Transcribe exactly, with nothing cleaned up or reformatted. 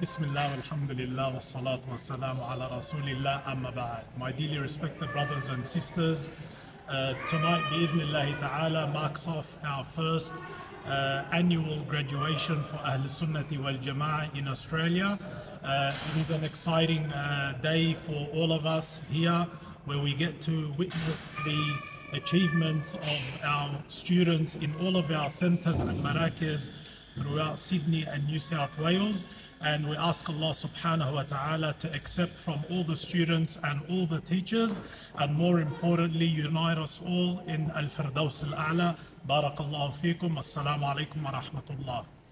Bismillah, alhamdulillah, wa salatu wa salamu ala rasulillah, amma ba'd. My dearly respected brothers and sisters, uh, tonight, bi'idhnillahi ta'ala, marks off our first uh, annual graduation for Ahl Sunnati wal Jama'ah in Australia. Uh, it is an exciting uh, day for all of us here, where we get to witness the achievements of our students in all of our centers and marakis throughout Sydney and New South Wales. And we ask Allah subhanahu wa ta'ala to accept from all the students and all the teachers, and more importantly, unite us all in Al-Firdaus Al-A'la. Barakallahu feekum. Assalamu alaikum wa rahmatullah.